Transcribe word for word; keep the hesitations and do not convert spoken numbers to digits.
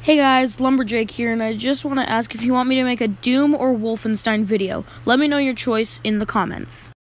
Hey guys, Lumberjake here, and I just want to ask if you want me to make a Doom or Wolfenstein video. Let me know your choice in the comments.